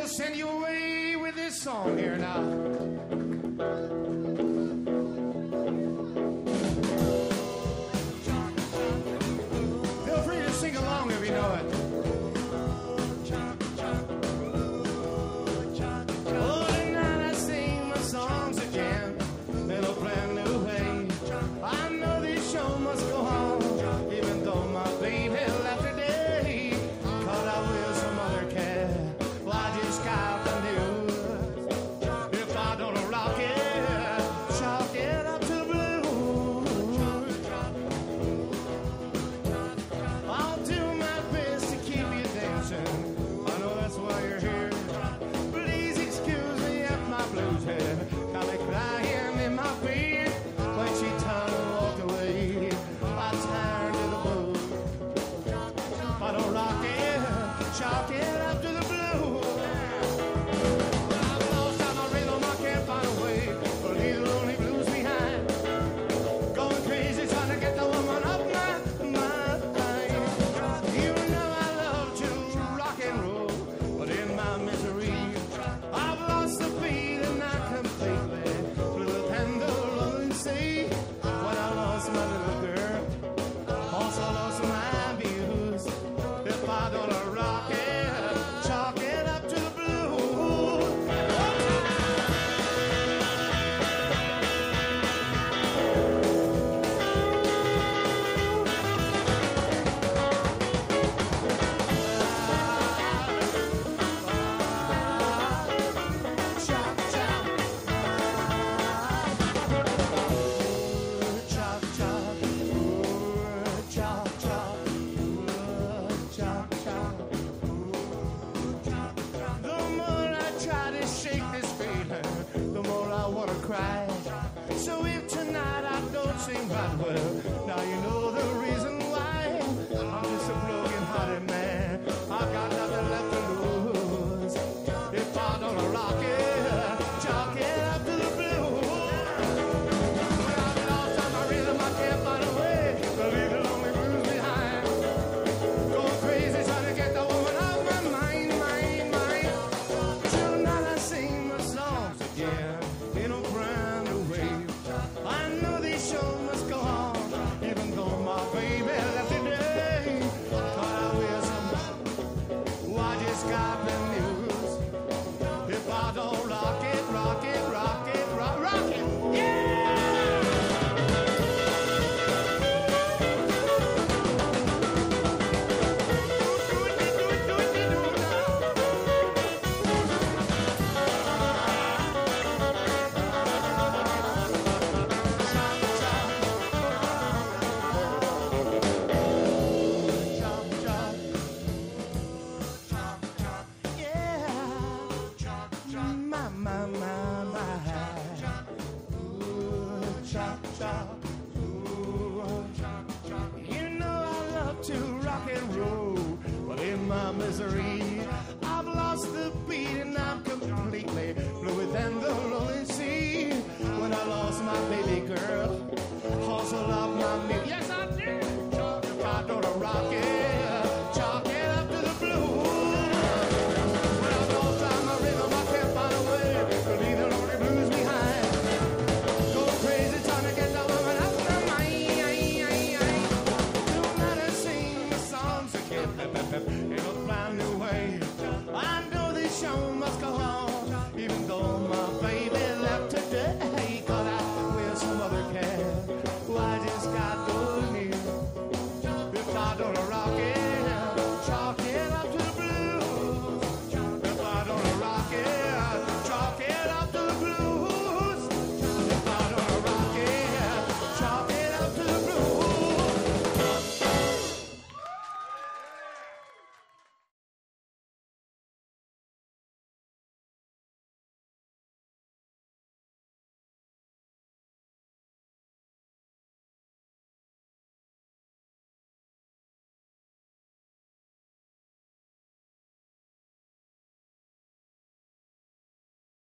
send you away with this song here now. Feel free to sing along if you know it. Oh, tonight I sing my songs again in a brand new way. I know this show must go on, even though my baby left today. Caught out with some other cat. Well, I just got the news. If I don't rock it, chalk it up to blue. I'll do my best to keep you dancing. I know that's why you're here. Please excuse me if my blues head got me crying in my bed. When she turned and walked away, I turned to the blues. If I don't rock it, chalk it up to the blue. I've lost all my rhythm, I can't find a way to leave the lonely blues behind. Going crazy trying to get the woman up my mind. You know I love to rock and roll, but in my misery, I've lost the beat and I completely blew the handle on the sea. When I lost my little girl, also lost my views. If I don't rock it, chalk it up to the blue. Chop, chop. Chop, chop. Chop, chop. Chop, chop. The more I try to shake this feeling, the more I wanna cry. So if tonight I don't sing right well, now you know